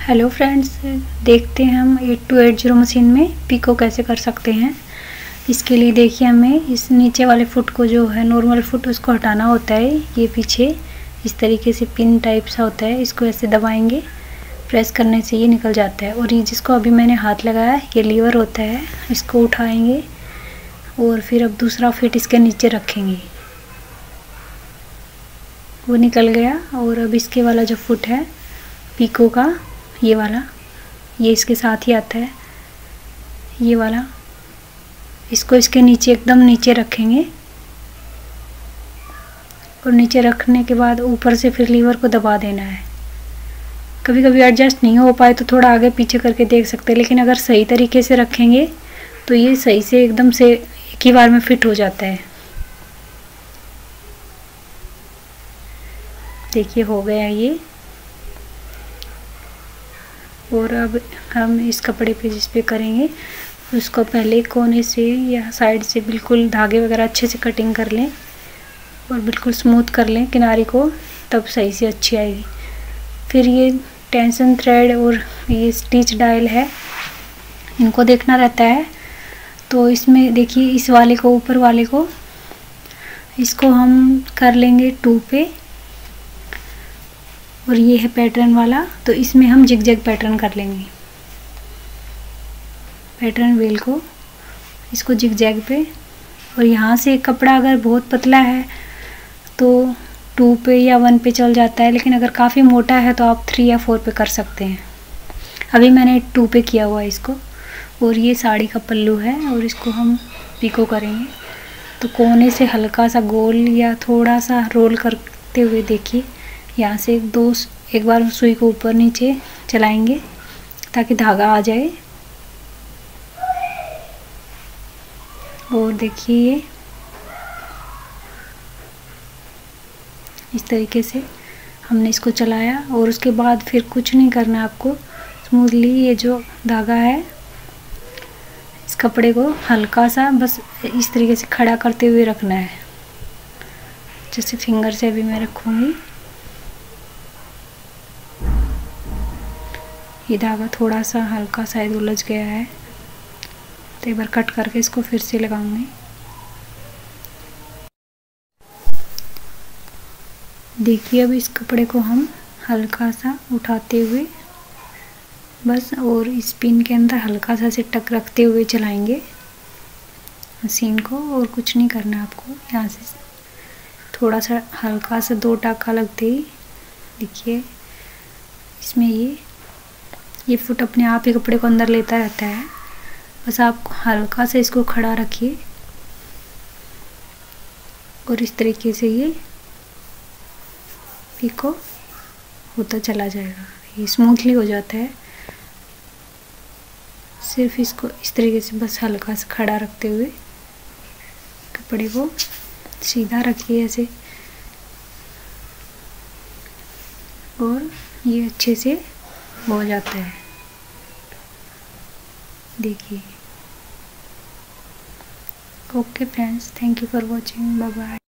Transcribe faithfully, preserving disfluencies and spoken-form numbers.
Hello friends, देखते हैं हम eight two eight zero machine में पिको कैसे कर सकते हैं। इसके लिए देखिए हमें इस नीचे वाले फुट को जो है नॉर्मल फुट उसको हटाना होता है। ये पीछे इस तरीके से पिन टाइप सा होता है, इसको ऐसे दबाएंगे, प्रेस करने से ये निकल जाता है। और ये जिसको अभी मैंने हाथ लगाया ये लीवर होता है, इसको उठाएंगे और फिर अब दूसरा फिट इसके नीचे रखेंगे, वो निकल गया। और अब इसके वाला जो फुट है पिको का, ये वाला, ये इसके साथ ही आता है, ये वाला, इसको इसके नीचे एकदम नीचे रखेंगे और नीचे रखने के बाद ऊपर से फिर लीवर को दबा देना है। कभी कभी एडजस्ट नहीं हो पाए तो थोड़ा आगे पीछे करके देख सकते हैं, लेकिन अगर सही तरीके से रखेंगे तो ये सही से एकदम से एक ही बार में फिट हो जाता है। देखिए हो गया ये। और अब हम इस कपड़े पे जिस पे करेंगे उसको पहले कोने से या साइड से बिल्कुल धागे वगैरह अच्छे से कटिंग कर लें और बिल्कुल स्मूथ कर लें किनारे को, तब सही से अच्छी आएगी। फिर ये टेंशन थ्रेड और ये स्टिच डायल है, इनको देखना रहता है। तो इसमें देखिए इस वाले को, ऊपर वाले को, इसको हम कर लेंगे टू पे, और ये है पैटर्न वाला, तो इसमें हम जिग जैग पैटर्न कर लेंगे। पैटर्न व्हील को इसको जिग जैग पे, और यहाँ से कपड़ा अगर बहुत पतला है तो टू पे या वन पे चल जाता है, लेकिन अगर काफ़ी मोटा है तो आप थ्री या फोर पे कर सकते हैं। अभी मैंने टू पे किया हुआ है इसको। और ये साड़ी का पल्लू है और इसको हम पिको करेंगे। तो कोने से हल्का सा गोल या थोड़ा सा रोल करते हुए देखिए, यहाँ से दो एक बार सुई को ऊपर नीचे चलाएंगे ताकि धागा आ जाए। और देखिए ये इस तरीके से हमने इसको चलाया, और उसके बाद फिर कुछ नहीं करना आपको। स्मूथली ये जो धागा है इस कपड़े को हल्का सा बस इस तरीके से खड़ा करते हुए रखना है, जैसे फिंगर से भी मैं रखूँगी। ये धागा थोड़ा सा हल्का शायद उलझ गया है, तो एक बार कट करके इसको फिर से लगाऊंगी। देखिए अब इस कपड़े को हम हल्का सा उठाते हुए बस, और इस पिन के अंदर हल्का सा से टक रखते हुए चलाएंगे मशीन को, और कुछ नहीं करना आपको। यहाँ से थोड़ा सा हल्का सा दो टाका लगते ही देखिए इसमें ये ये फुट अपने आप ही कपड़े को अंदर लेता रहता है। बस आप हल्का से इसको खड़ा रखिए और इस तरीके से ये पिको होता चला जाएगा। ये स्मूथली हो जाता है। सिर्फ इसको इस तरीके से बस हल्का सा खड़ा रखते हुए कपड़े को सीधा रखिए ऐसे, और ये अच्छे से हो जाता है। देखिए। Okay friends, thank you for watching, bye bye.